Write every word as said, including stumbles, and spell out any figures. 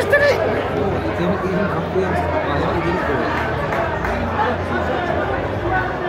yesterday? No, he didn't even come to him. I know he didn't do it.